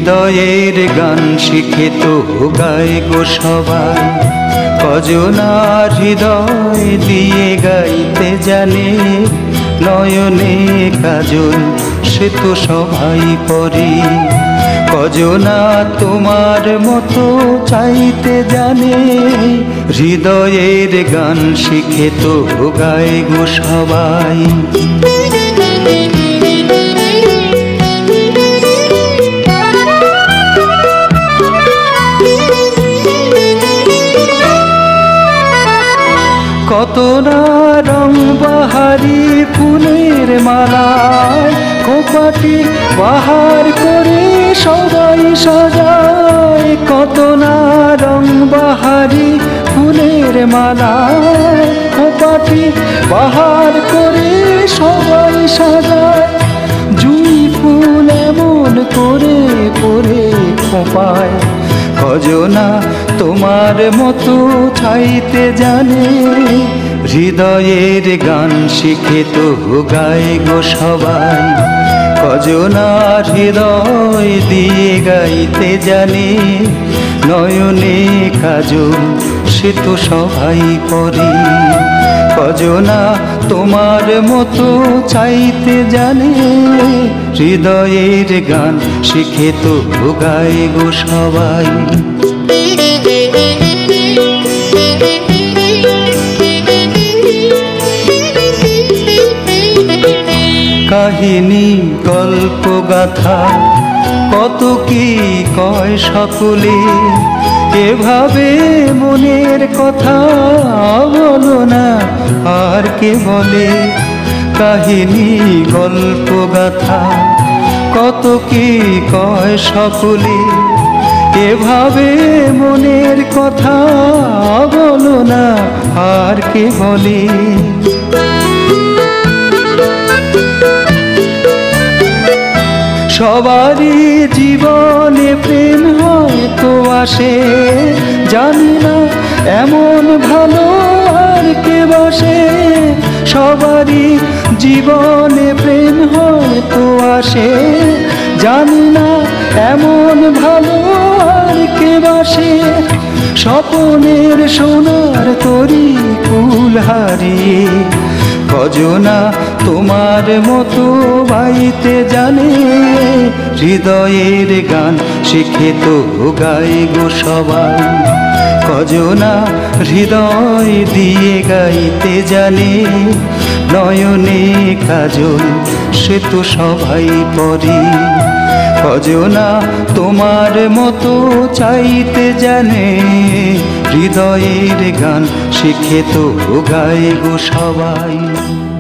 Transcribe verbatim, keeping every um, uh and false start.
হৃদয়ের গান শিখে তো গায় গো সবাই। কজনার হৃদয় দিয়ে গাইতে জানে, নয়নে কাজল সে তো সবাই পরে। কজনা তোমার মতো চাইতে জানে, হৃদয়ের গান শিখে তো গায় গো সবাই। কত না রং বাহারি ফুলের মালায়, খোপাটি বাহার করে সবাই সাজায়। কত না রং বাহারি ফুলের মালায়, খোপাটি বাহার করে সবাই সাজায়। জুঁই ফুল এমন করে পরে খোপায়, কজনা তোমার মতো চাইতে জানে, হৃদয়ের গান শিখে তো গায় গো সবাই। কজনার হৃদয় দিয়ে গাইতে জানে, নয়নে কাজল সে তো সবাই পরে। কজনা তোমার মতো চাইতে জানে, হৃদয়ের গান শিখে তো গায় গো সবাই। কাহিনী গল্প গাথা কত কি কয় সকলে, এভাবে মনের কথা বলো না আর কে বলে। কাহিনী গল্প গাথা কত কি কয় সকলে, এভাবে মনের কথা বলো না আর কে বলে। সবারই জীবনে প্রেম হয়তো আসে, জানি না এমন ভালো আর কে বাসে। সবারই জীবনে প্রেম হয়তো আসে, জানি না এমন ভালো আর কে বাসে। স্বপনের সোনার তরি ফুল হারিয়ে, কজনা তোমার মতো বাইতে জানে, হৃদয়ের গান শিখে তো গায় গো সবাই। কজনা হৃদয় দিয়ে গাইতে জানে, নয়নে কাজল সে তো সবাই পরে। কজনা তোমার মতো চাইতে জানে, হৃদয়ের গান শিখে তো গায় গো সবাই।